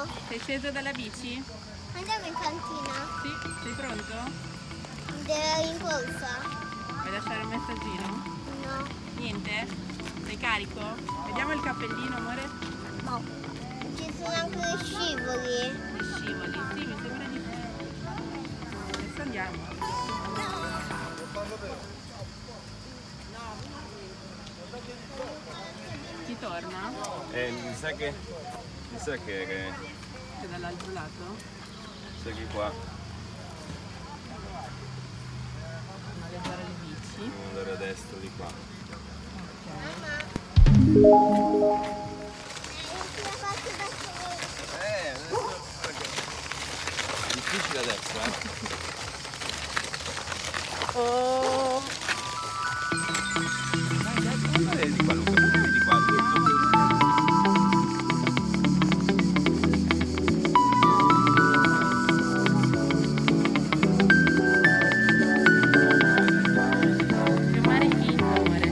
Ciao. Sei sceso dalla bici? Andiamo in cantina. Sì, sei pronto? In corsa? Vuoi lasciare un messaggino? No. Niente? Sei carico? Vediamo il cappellino, amore? No. Ci sono anche le scivoli. Le scivoli? Sì, mi sembra di sì. Adesso andiamo. Ti torna? Mi sa che Che dall'altro lato? mi sa che qua Andiamo a viaggiare le bici. devo andare a destra di qua. Adesso è difficile adesso, Oh! Dai, di qua Luca, di qua. Che mare finto, amore.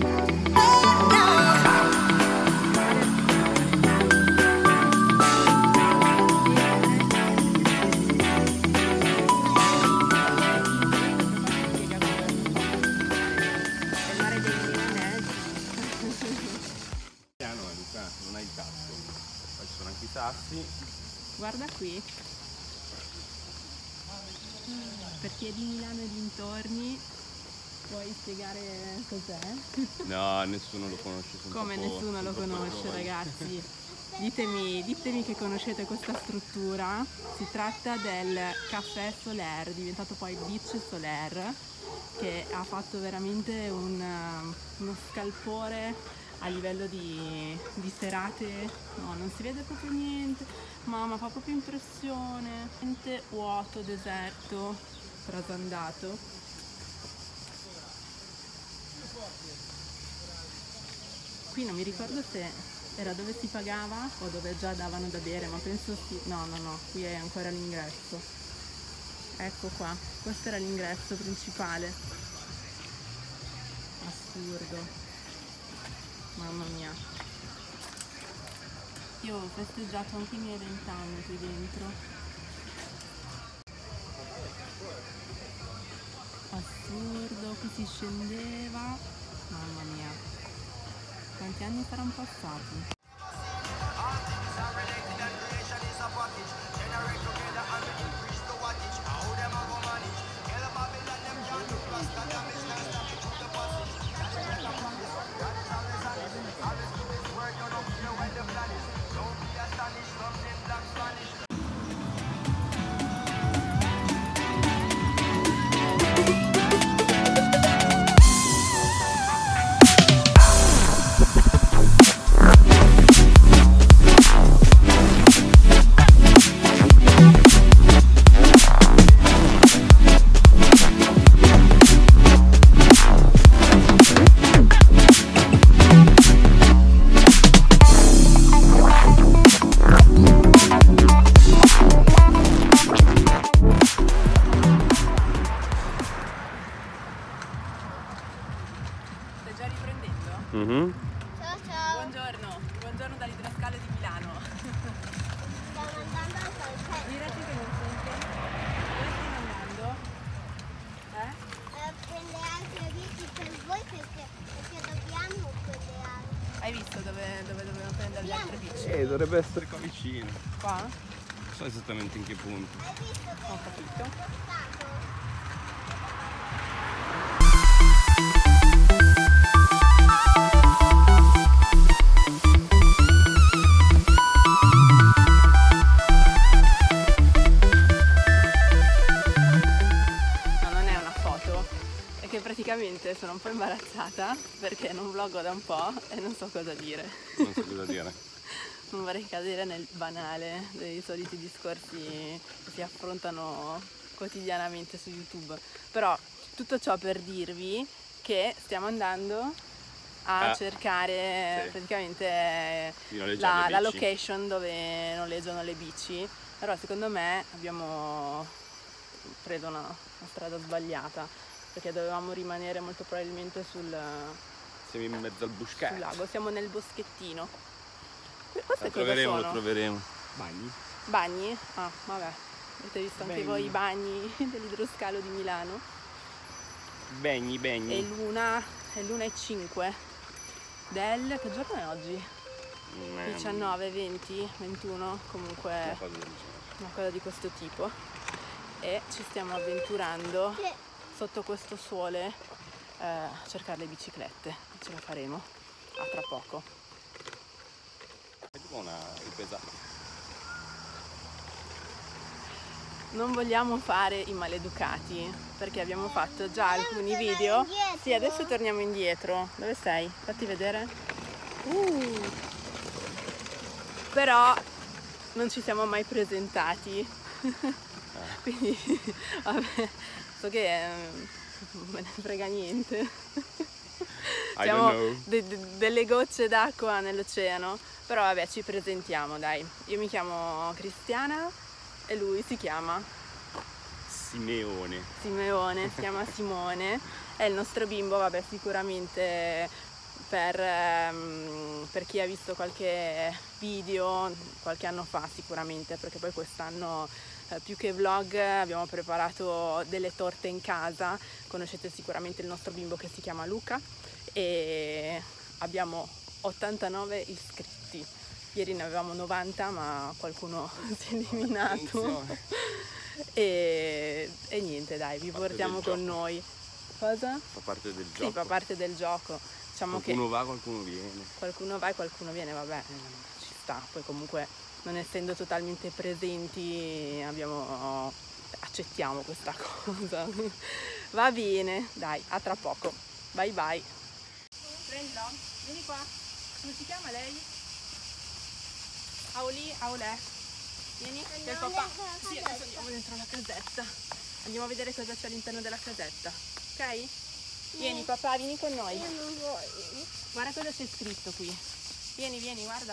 È il mare dei Milanesi. Piano Luca, non hai il casco. Poi ci sono anche i sassi. Guarda qui. Per chi è di Milano e dintorni, puoi spiegare cos'è? No, nessuno lo conosce. sono Come troppo- nessuno sono lo troppo conosce, giovani. ragazzi. Ditemi che conoscete questa struttura. Si tratta del Café Solaire, diventato poi Beach Solaire, che ha fatto veramente uno scalpore a livello di serate. No, non si vede proprio niente, ma fa proprio impressione. Niente, vuoto, deserto, trasandato. Qui non mi ricordo se era dove si pagava o dove già davano da bere, ma penso sì. No, qui è ancora l'ingresso. Ecco qua, questo era l'ingresso principale. Assurdo. Mamma mia. Io ho festeggiato anche i miei 20 anni qui dentro. Assurdo, qui si scendeva. Mamma mia. Quanti anni saranno passati? Stai già riprendendo? Ciao ciao. Buongiorno dall'Idrascale di Milano. Stiamo andando al calcetto. Girati che non sente. Dove stai andando? A prendere altre bici per voi perché dobbiamo prendere altre. Hai visto dove dovevano prendere le altre bici? Dovrebbe essere qua vicino. Qua? Non so esattamente in che punto. Hai visto che Ho capito. è stato? No, non è una foto, è che praticamente sono un po' imbarazzata perché non vloggo da un po' e non so cosa dire. Non so cosa dire. Non vorrei cadere nel banale dei soliti discorsi che si affrontano quotidianamente su YouTube. Però tutto ciò per dirvi che stiamo andando a cercare sì. praticamente Di noleggiare la le bici. location dove noleggiano le bici. Però secondo me abbiamo preso una strada sbagliata, perché dovevamo rimanere molto probabilmente sul Siamo in mezzo al buschetto. lago. Siamo nel boschettino. Queste cosa Lo sono? troveremo. Bagni? Bagni? Ah, vabbè. Avete visto anche voi i bagni dell'idroscalo di Milano? Bagni. È l'1:05 del... che giorno è oggi? 19, 20, 21, comunque una cosa di questo tipo. E ci stiamo avventurando sotto questo sole a cercare le biciclette. Ce la faremo a tra poco. È tipo una ripresa. Non vogliamo fare i maleducati perché abbiamo fatto già alcuni video. Sì, adesso torniamo indietro. Dove sei? Fatti vedere. Però non ci siamo mai presentati. Quindi vabbè, so che non me ne frega niente. Siamo delle gocce d'acqua nell'oceano. Però vabbè, ci presentiamo, dai. Io mi chiamo Cristiana e lui si chiama Simeone, si chiama Simone. È il nostro bimbo, vabbè, sicuramente per chi ha visto qualche video qualche anno fa sicuramente, perché poi quest'anno più che vlog abbiamo preparato delle torte in casa. Conoscete sicuramente il nostro bimbo che si chiama Luca e abbiamo 89 iscritti. Ieri ne avevamo 90 ma qualcuno si è eliminato. E niente, dai, vi portiamo con noi. Cosa? fa parte del gioco. Sì, fa parte del gioco. Diciamo Qualcuno che va, qualcuno viene. qualcuno va e qualcuno viene, vabbè, ci sta. Poi comunque non essendo totalmente presenti accettiamo questa cosa. Va bene, dai, a tra poco. Bye bye. Prendilo, vieni qua. Come si chiama lei? Auli, Aulè. Vieni, c'è il papà. Sì, adesso andiamo dentro la casetta. Andiamo a vedere cosa c'è all'interno della casetta. Ok? Vieni papà, vieni con noi. Io non voglio. Guarda cosa c'è scritto qui. Vieni, guarda.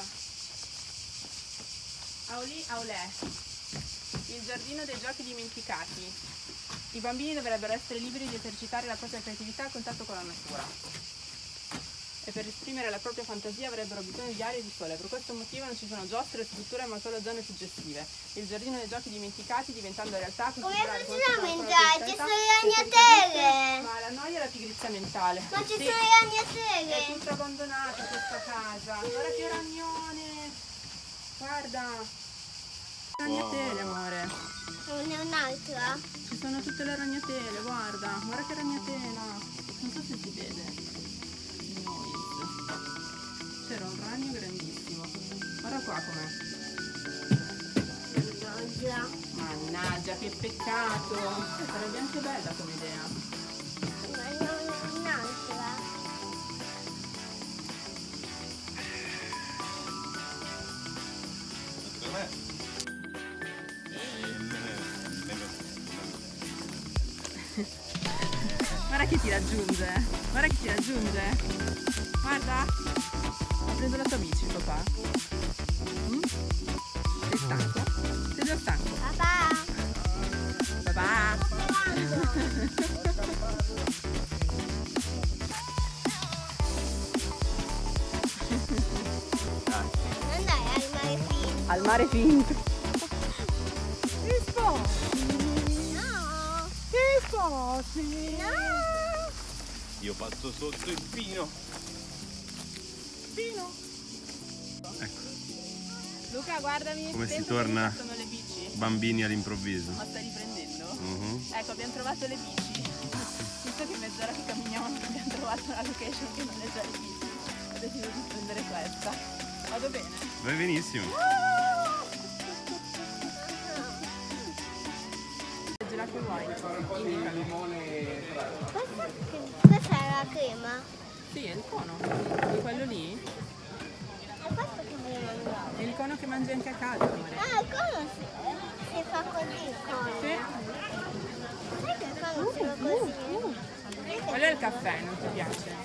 Auli, Aulè. Il giardino dei giochi dimenticati. I bambini dovrebbero essere liberi di esercitare la propria creatività a contatto con la natura. E per esprimere la propria fantasia avrebbero bisogno di aria e di sole. Per questo motivo non ci sono giostre e strutture ma solo zone suggestive. Il giardino dei giochi dimenticati diventando realtà. Come facciamo a entrare? Ci sono le ragnatele! Ma la noia è la pigrizia mentale. Ma ci Sì. sono le ragnatele! È tutta abbandonata questa casa. Guarda che ragnone. Guarda. Ragnatele, amore. Non è un'altra? Ci sono tutte le ragnatele, guarda. Guarda che ragnatela. Non so se si vede. C'era un ragno grandissimo. Guarda qua com'è. Mannaggia, che peccato. Sarebbe anche bella come idea. Ma non è un'altra? Guarda che ti raggiunge. Guarda che ti raggiunge. Guarda. Ha preso la tua bici, papà. Sei stanco? Sei già stanco? Papà! Papà! Andai al mare finto. Al mare finto. Che sposi? No! Che sposi? No! Io passo sotto il pino. Ecco. Luca, guardami. Come si pensa torna? che sono le bici. Bambini all'improvviso. Ma stai riprendendo? Ecco, abbiamo trovato le bici. Visto che mezz'ora che camminiamo abbiamo trovato una location che noleggia le bici. Ho deciso di prendere questa. Vado bene? Vai benissimo. Il gelato che vuoi? Indicalo. Questa è la crema. Sì, è il cono. Di quello lì? È questo che mi mangiare. È il cono che mangi anche a casa, amore. Ah, il cono si fa così, il cono. Sì. Sai che il cono si fa così? Quello è il caffè, non ti piace?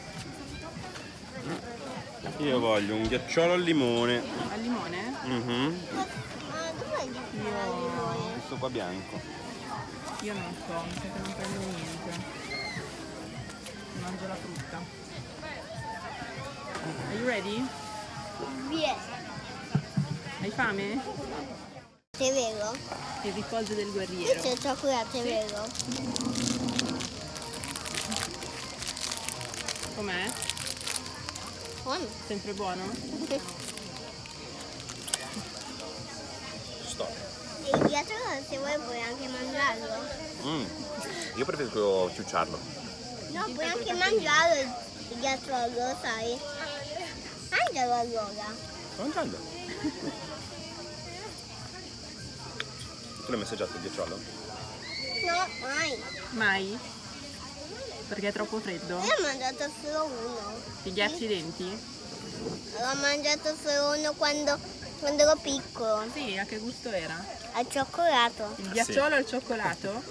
Io voglio un ghiacciolo al limone. Al limone? Ah, dov'è il limone? Questo qua bianco. Io non so, mi sa che non prendo niente. Mangio la frutta. Are you ready? Yes. Hai fame? È vero? Il riposo del guerriero. C'è il cioccolato, è vero? Com'è? Buono. Sempre buono? Sto. E il ghiaccio se vuoi puoi anche mangiarlo. Io preferisco ciucciarlo. No, puoi anche mangiarlo il ghiacciolo, sai? Mangialo allora. Sto mangiando. Tu l'hai assaggiato il ghiacciolo? No, mai. Mai? Perché è troppo freddo? Io ho mangiato solo uno. Ti ghiacci i denti? L'ho mangiato solo uno quando ero piccolo. Sì, a che gusto era? Al cioccolato. Il ghiacciolo al cioccolato?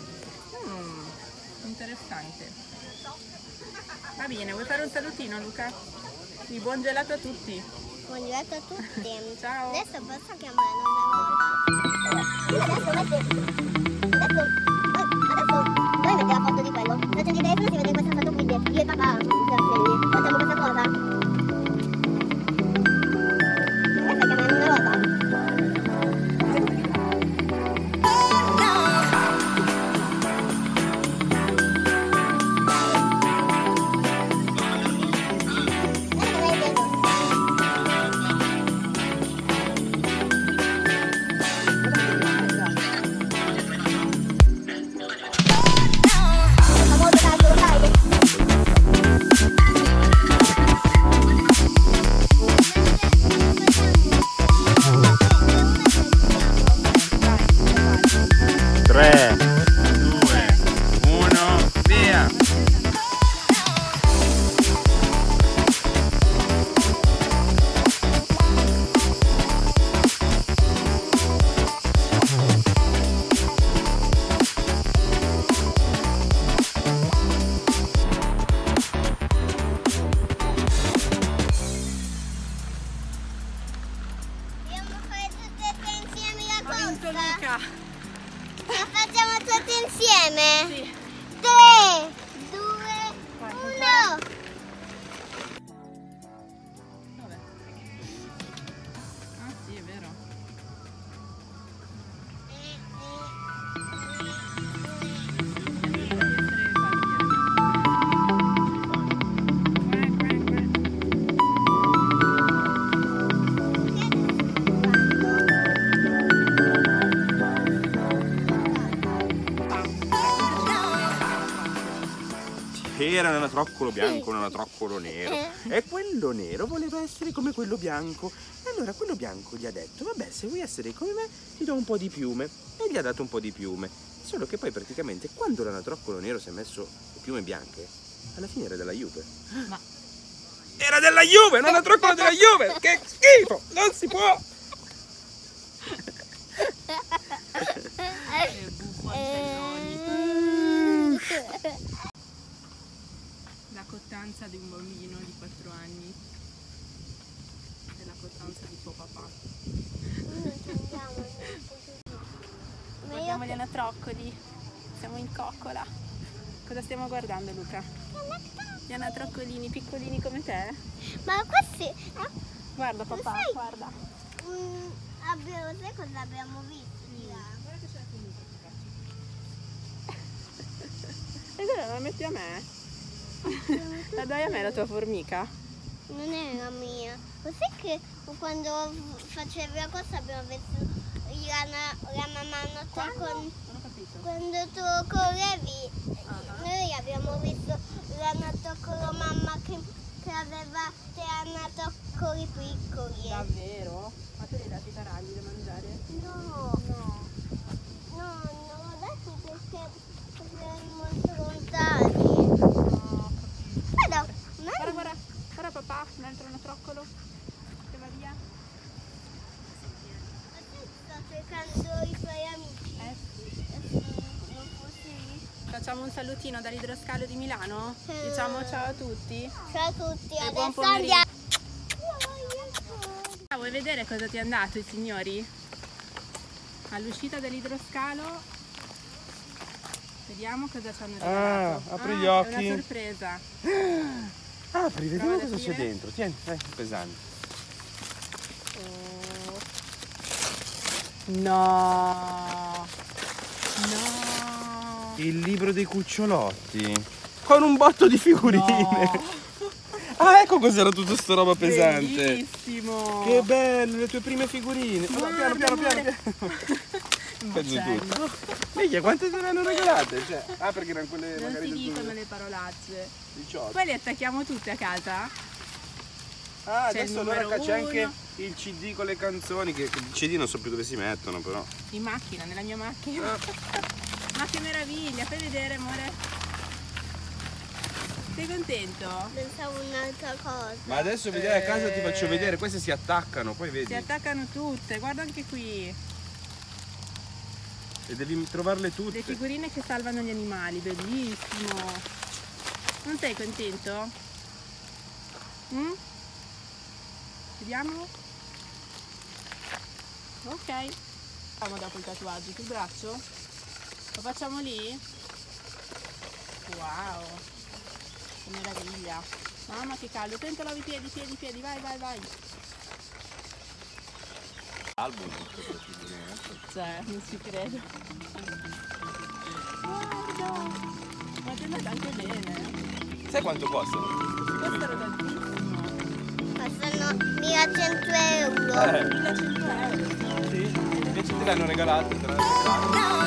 Interessante. Va bene, vuoi fare un salutino, Luca? Sì, buon gelato a tutti. Buon gelato a tutti. Ciao. Adesso posso chiamare nonna Rosa? Adesso voi mettete la foto di quello. Se c'è di telefono si vede questa foto qui dentro. Io e papà facciamo questa cosa. Adesso chiamare nonna Rosa. Luca. La facciamo tutti insieme? Sì. 3, 2, 1. Dov'è? Ah sì, è vero. Era un anatroccolo bianco, un anatroccolo nero, e quello nero voleva essere come quello bianco. E allora quello bianco gli ha detto: vabbè, se vuoi essere come me ti do un po' di piume. E gli ha dato un po' di piume. Solo che poi praticamente quando l'anatroccolo nero si è messo le piume bianche, alla fine era della Juve. Ma era della Juve, un anatroccolo della Juve! Che schifo! Non si può! la cottanza di un bambino di 4 anni e la cottanza di suo papà. Guardiamo gli anatroccoli, siamo in coccola. Cosa stiamo guardando, Luca? Gli anatroccolini piccolini come te? Ma questi... Guarda papà, sai? guarda. Sai cosa abbiamo visto di là? Guarda che c'è la formica. E allora la metti a me? La dai a me la tua formica? Non è la mia. Lo sai che quando facevi la cosa abbiamo visto la mamma con... Non ho capito. Quando tu correvi, noi abbiamo visto l'anatoccolo mamma che aveva 3 anatoccoli piccoli. Davvero? Ma tu li hai dati i taragli da mangiare? No. No. No, non l'ho dati perché erano molto lontani. No, Guarda, guarda papà, un altro anatroccolo che va via. sto cercando i suoi amici. Non così. Facciamo un salutino dall'idroscalo di Milano? Diciamo ciao a tutti. Ciao a tutti, E buon adesso pomeriggio. andiamo. Vuoi vedere cosa ti è andato, i signori? All'uscita dell'idroscalo vediamo cosa ci hanno regalato. Apri gli occhi. È una sorpresa. Apri, vediamo Prova ad cosa c'è aprire. dentro. Tieni, pesante. Oh. No. No. Il libro dei cucciolotti. Con un botto di figurine. No. Ah, ecco cos'era tutta sta roba pesante. Bellissimo. Che bello, le tue prime figurine. Guarda, Piano. amore. Un Penso macello. Minchia, quante te ne hanno regalate? Cioè, perché erano quelle Non magari si del dicono le parolacce. 2018. Poi le attacchiamo tutte a casa? Ah, c'è il adesso allora numero c'è anche uno. il CD con le canzoni, che i CD non so più dove si mettono però. In macchina, nella mia macchina. Ma che meraviglia, fai vedere amore. Sei contento? Pensavo un'altra cosa. Ma adesso vedrai a casa ti faccio vedere, queste si attaccano, poi vedi. Si attaccano tutte, guarda anche qui. E devi trovarle tutte. Le figurine che salvano gli animali, bellissimo. Non sei contento? Mm? Vediamo? Ok. Facciamo dopo il tatuaggio sul braccio? Lo facciamo lì? Wow, che meraviglia. Mamma che caldo, attento, lavi i piedi, vai. Album. Cioè, non ci credo. Guarda, ma ti è andata anche bene. Sai quanto costano? Costano tantissimo. Costano 1100 euro. 1100 euro. Sì, invece te le hanno regalate, te le hanno regalate.